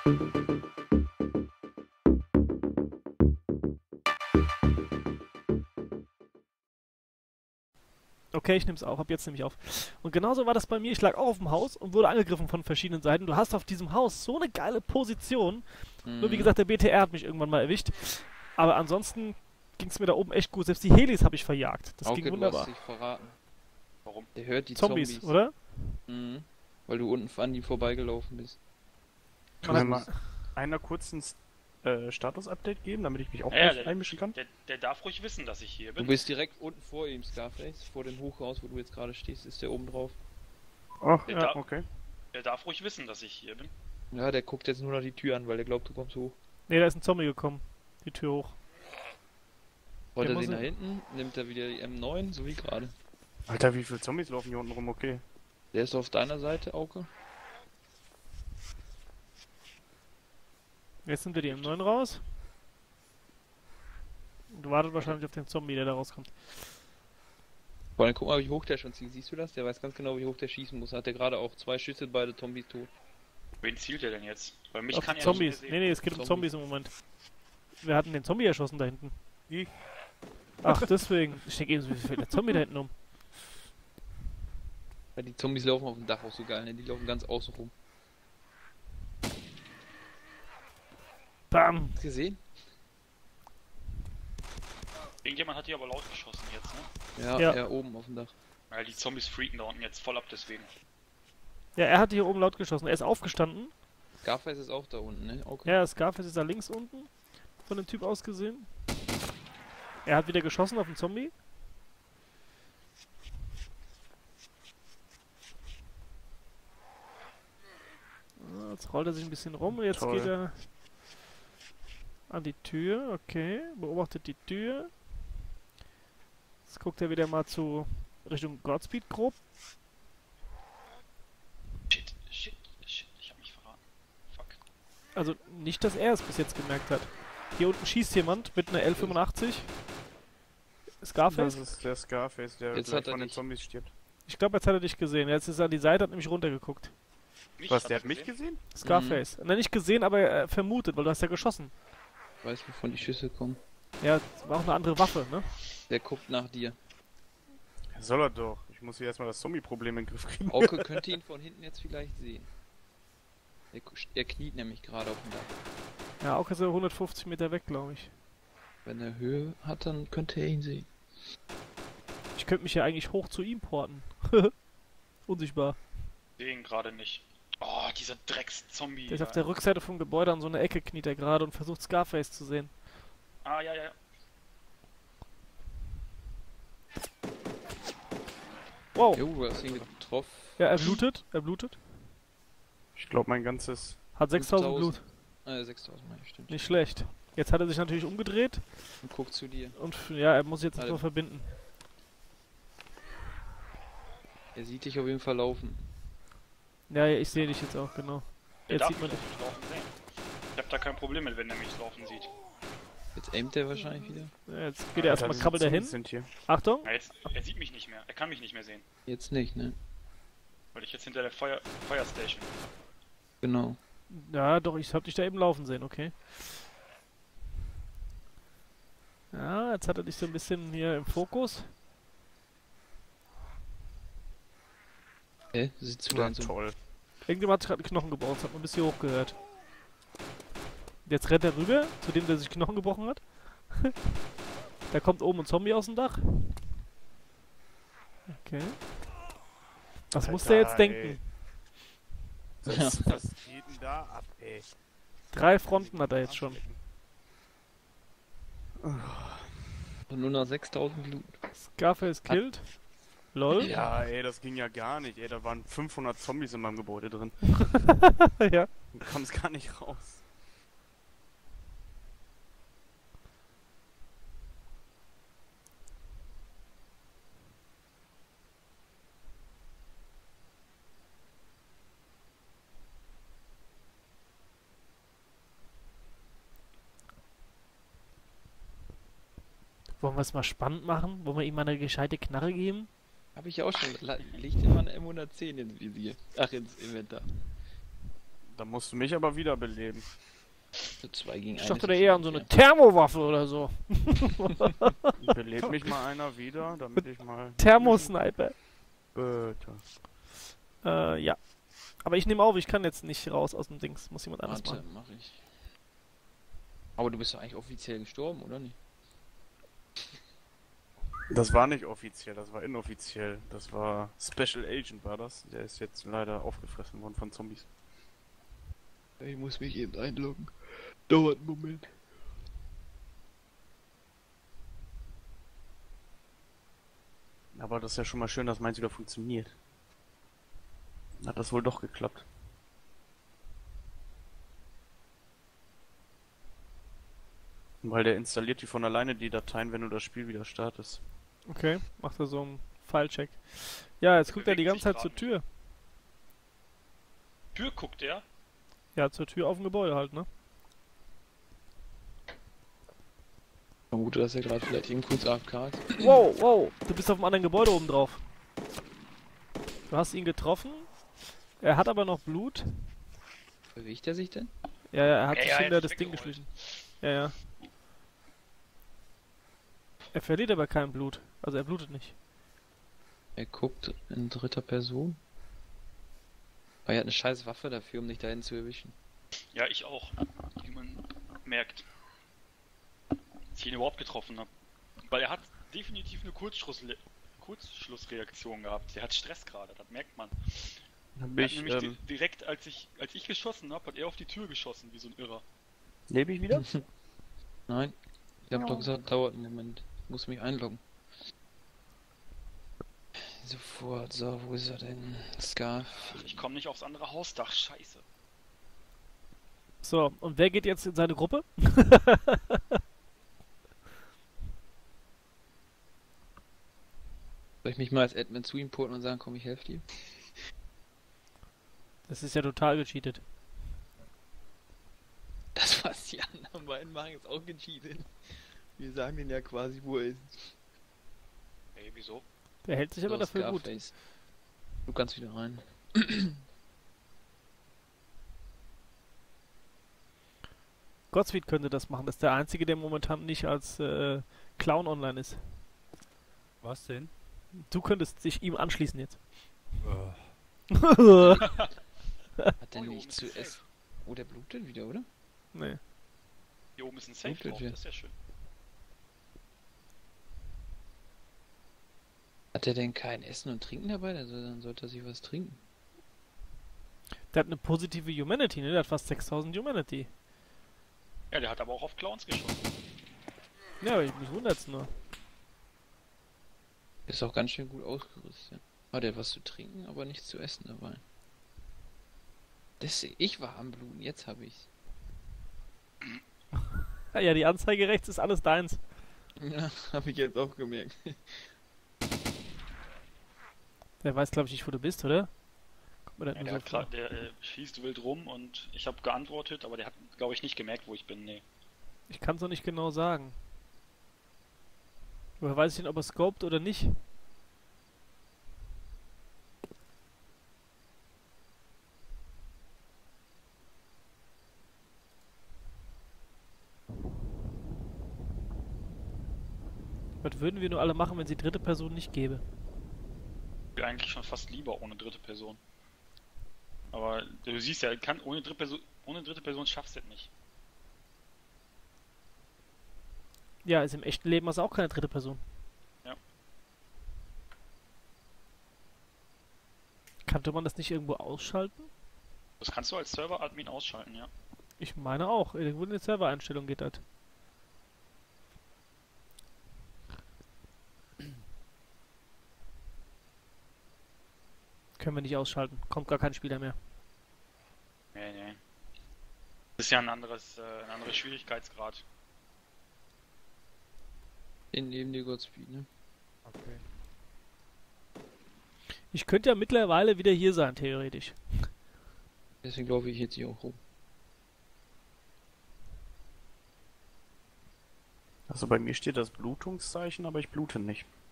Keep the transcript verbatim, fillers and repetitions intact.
Okay, ich nehme es auf. Ab jetzt nehme ich auf. Und genauso war das bei mir. Ich lag auch auf dem Haus und wurde angegriffen von verschiedenen Seiten. Du hast auf diesem Haus so eine geile Position. Mhm. Nur wie gesagt, der B T R hat mich irgendwann mal erwischt. Aber ansonsten ging es mir da oben echt gut. Selbst die Helis habe ich verjagt. Das Auke, ging wunderbar. du hast dich verraten. Warum? Der hört die Zombies, Zombies, oder? Mhm. Weil du unten an ihm vorbeigelaufen bist. Kann mir mal einer kurz ein äh, Status-Update geben, damit ich mich auch Ja, gleich der, einmischen kann? der, der darf ruhig wissen, dass ich hier Du bin. bist direkt unten vor ihm, Scarface. Vor dem Hochhaus, wo du jetzt gerade stehst, ist der oben drauf. Ach, Der ja, darf- okay. Der darf ruhig wissen, dass ich hier bin. Ja, der guckt jetzt nur noch die Tür an, weil der glaubt, du kommst hoch. Ne, da ist ein Zombie gekommen. Die Tür hoch. Rollt Der er muss den nach er- hinten, nimmt er wieder die M neun, so wie gerade. Alter, wie viele Zombies laufen hier unten rum, okay. Der ist auf deiner Seite, Auke. Jetzt sind wir die M neun raus. Und du wartet wahrscheinlich auf den Zombie, der da rauskommt. Vor allem guck mal, wie hoch der schon zielt. Siehst du das? Der weiß ganz genau, wie hoch der schießen muss. Hat der gerade auch zwei Schüsse, beide Zombies tot. Wen zielt er denn jetzt? Weil mich Auf kann die er Zombies. nicht mehr Nee, sehen. nee, es geht um Zombies. Zombies im Moment. Wir hatten den Zombie erschossen da hinten. Wie? Ach, deswegen. Ich denke eben, wie viel der Zombie da hinten um? Weil die Zombies laufen auf dem Dach auch so geil, ne? Die laufen ganz außen rum. Bam! Hast du gesehen? Irgendjemand hat hier aber laut geschossen jetzt, ne? Ja, Ja. er oben auf dem Dach. Weil die Zombies freaken da unten jetzt voll ab, deswegen. Ja, er hat hier oben laut geschossen. Er ist aufgestanden. Scarface ist auch da unten, ne? Auke? Ja, Scarface ist da links unten. Von dem Typ aus gesehen. Er hat wieder geschossen auf den Zombie. Ah, Jetzt rollt er sich ein bisschen rum und jetzt Toll. geht er an die Tür. Okay, beobachtet die Tür. Jetzt guckt er wieder mal zu Richtung Godspeed grob. Shit, shit, shit, ich hab mich verraten. Fuck. Also nicht, dass er es bis jetzt gemerkt hat. Hier unten schießt jemand mit einer L fünfundachtzig. Scarface? Das ist der Scarface, der Jetzt gleich hat er von den dich. Zombies stirbt. Ich glaube, jetzt hat er dich gesehen. Jetzt ist er an die Seite, hat nämlich runtergeguckt. Mich Was, hat der er hat mich gesehen? gesehen? Scarface. Na, nicht gesehen, aber äh, vermutet, weil du hast ja geschossen. Weiß, wovon die Schüsse kommen. Ja, das war auch eine andere Waffe, ne? Der guckt nach dir. Soll er doch. Ich muss hier erstmal das Zombie-Problem in den Griff kriegen. Auke könnte ihn von hinten jetzt vielleicht sehen. Er, gu- er kniet nämlich gerade auf dem Dach. Ja, auch ist er hundertfünfzig Meter weg, glaube ich. Wenn er Höhe hat, dann könnte er ihn sehen. Ich könnte mich ja eigentlich hoch zu ihm porten. Unsichtbar. Den gerade nicht. Oh, dieser Drecks-Zombie. Der ist auf der Rückseite vom Gebäude an so einer Ecke, kniet er gerade und versucht Scarface zu sehen. Ah, ja, ja, ja. Wow. Jo, du hast ihn getroffen. Ja, er blutet. Er blutet. Ich glaube, mein ganzes... Hat sechstausend Blut. Äh, sechstausend, meine ich, stimmt. Nicht schlecht. Jetzt hat er sich natürlich umgedreht Und guckt zu dir. und f- ja, er muss jetzt Warte. erstmal verbinden. Er sieht dich auf jeden Fall laufen. Ja, ja, ich sehe dich jetzt auch, genau. Der Jetzt darf sieht man mich dich. doch nicht laufen sehen. Ich hab da kein Problem mit, wenn er mich laufen sieht. Jetzt aimt er wahrscheinlich wieder. Ja, jetzt geht er erstmal, Alter, krabbelt er diese hin. Zombies sind hier. Achtung. Ja, jetzt, er sieht mich nicht mehr. Er kann mich nicht mehr sehen. Jetzt nicht, ne? Weil ich jetzt hinter der Feuer, Fire Station bin. Genau. Ja, doch, ich hab dich da eben laufen sehen, okay. Ja, jetzt hat er dich so ein bisschen hier im Fokus. Hä? Sitzt du Ja, dann so? toll. Irgendjemand hat gerade einen Knochen gebrochen, das hat man bis hier hoch gehört. Jetzt rennt er rüber, zu dem, der sich Knochen gebrochen hat. Da kommt oben ein Zombie aus dem Dach. Okay. Was muss der jetzt Alter, denken? ey. Was, was geht denn da ab, ey? Drei Fronten hat er jetzt schon. Und nur noch sechstausend Blut. Scarface killed. Lol. Ja, ey, das ging ja gar nicht, ey. Da waren fünfhundert Zombies in meinem Gebäude drin. Ja. Du kommst gar nicht raus. Wollen wir es mal spannend machen? Wollen wir ihm mal eine gescheite Knarre geben? Hab ich auch schon. La- Leg dir mal eine M hundertzehn ins Visier. Ach, ins Inventar. Da musst du mich aber wiederbeleben. So zwei gegen Ich eins dachte ist da eher an so schon eine fair. Thermowaffe oder so. Belebt mich mal einer wieder, damit ich mal... Thermosniper. Bitte. Äh, ja. Aber ich nehme auf, ich kann jetzt nicht raus aus dem Dings. Muss jemand anders Warte, machen. mach ich. Aber du bist doch eigentlich offiziell gestorben, oder nicht? Das war nicht offiziell, das war inoffiziell. Das war Special Agent war das. Der ist jetzt leider aufgefressen worden von Zombies. Ich muss mich eben einloggen. Dauert einen Moment. Aber das ist ja schon mal schön, dass meins wieder funktioniert. Hat das wohl doch geklappt. Weil der installiert die von alleine, die Dateien, wenn du das Spiel wieder startest. Okay, macht er so einen File-Check. Ja, jetzt guckt er die Bewegt ganze sich Zeit zur grad Tür. Tür guckt er. Ja, zur Tür auf dem Gebäude halt, ne? Ich vermute, dass er gerade vielleicht eben kurz A F K ist. Wow, wow, du bist auf dem anderen Gebäude oben drauf. Du hast ihn getroffen. Er hat aber noch Blut. Bewegt er sich denn? Ja, ja, er hat Ja, sich ja, hinter jetzt das Ding weggerollt. geschlichen. Ja, ja. Er verliert aber kein Blut. Also er blutet nicht. Er guckt in dritter Person. Aber er hat eine scheiß Waffe dafür, um dich dahin zu erwischen. Ja, ich auch. Wie man merkt. Dass ich ihn überhaupt getroffen habe. Weil er hat definitiv eine Kurzschlussle Kurzschlussreaktion gehabt. Der hat Stress gerade, das merkt man. Hab Er hat ich, nämlich ähm, di- direkt, als ich, als ich geschossen habe, hat er auf die Tür geschossen, wie so ein Irrer. lebe ich wieder? Nein. Ich hab doch gesagt, dauert einen Moment. Ich muss mich einloggen. Sofort, so, wo ist er denn? Scarf. Ach, ich komme nicht aufs andere Hausdach, scheiße. So, und wer geht jetzt in seine Gruppe? Soll ich mich mal als Admin zu ihm porten und sagen, komm, ich helfe dir? Das ist ja total gecheatet. Das, was die anderen beiden machen, ist auch gecheatet. Wir sagen denen ja quasi, wo er ist. Ey, wieso? Der hält sich aber So, dafür gut. Scarface. Du kannst wieder rein. Godspeed könnte das machen. Das ist der Einzige, der momentan nicht als äh, Clown online ist. Was denn? Du könntest dich ihm anschließen jetzt. Äh, Hat Oh, der hier oben nicht ist zu ein Safe. essen? Oh, der blutet wieder, oder? Nee. Hier oben ist ein Safe Blutet drauf, wir. das ist ja schön. Hat er denn kein Essen und Trinken dabei? Also dann sollte er sich was trinken. Der hat eine positive Humanity, ne? Der hat fast sechstausend Humanity. Ja, der hat aber auch auf Clowns geschossen. Ja, aber ich mich wundert's nur. Ist auch ganz schön gut ausgerüstet. Hat er was zu trinken, aber nichts zu essen dabei. Das, ich war am Bluten, jetzt habe ich's. Ah, ja, die Anzeige rechts ist alles deins. Ja, habe ich jetzt auch gemerkt. Der weiß, glaube ich, nicht, wo du bist, oder? Kommt mir das Ja, nur der, so hat vor. grad, der äh, schießt wild rum und ich habe geantwortet, aber der hat, glaube ich, nicht gemerkt, wo ich bin. Nee. Ich kann es noch nicht genau sagen. Woher weiß ich denn, ob er scoped oder nicht? Was würden wir nur alle machen, wenn sie dritte Person nicht gäbe? Ich bin eigentlich schon fast lieber ohne dritte Person. Aber du siehst ja, kann, ohne, dritte Person, ohne dritte Person schaffst du es nicht. Ja, ist im echten Leben also auch keine dritte Person. Ja. Kannte man das nicht irgendwo ausschalten? Das kannst du als Server-Admin ausschalten, ja. Ich meine auch. Irgendwo in der Servereinstellung geht das. Können wir nicht ausschalten. Kommt gar kein Spieler mehr. Nee, nee. Das ist ja ein anderes, äh, ein anderer Schwierigkeitsgrad. In neben dir Godspeed, ne? okay. Ich könnte ja mittlerweile wieder hier sein, theoretisch. Deswegen laufe ich jetzt hier auch rum. Also bei mir steht das Blutungszeichen, aber ich blute nicht.